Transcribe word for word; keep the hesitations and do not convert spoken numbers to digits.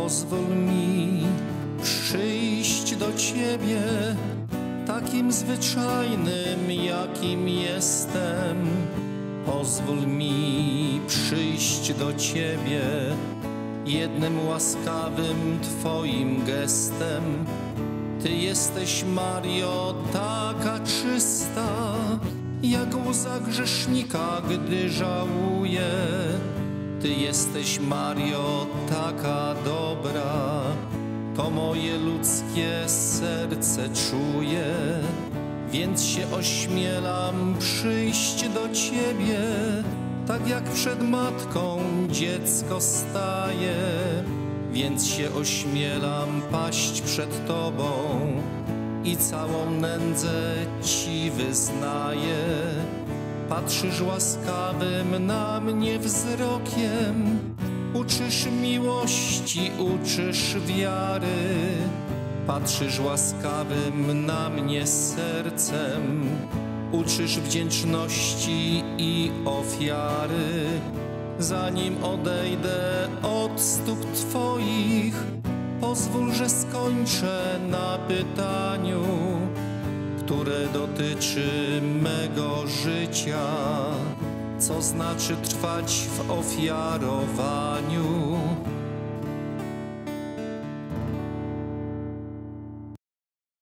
Pozwól mi przyjść do Ciebie takim zwyczajnym, jakim jestem. Pozwól mi przyjść do Ciebie jednym łaskawym Twoim gestem. Ty jesteś, Mario, taka czysta, jak łza grzesznika, gdy żałuje. Ty jesteś, Mario, taka dobra, to moje ludzkie serce czuje. Więc się ośmielam przyjść do Ciebie, tak jak przed matką dziecko staje. Więc się ośmielam paść przed Tobą i całą nędzę Ci wyznaję. Patrzysz łaskawym na mnie wzrokiem, uczysz miłości, uczysz wiary. Patrzysz łaskawym na mnie sercem, uczysz wdzięczności i ofiary. Zanim odejdę od stóp Twoich, pozwól, że skończę na pytaniu, które dotyczy mego życia. Co znaczy trwać w ofiarowaniu?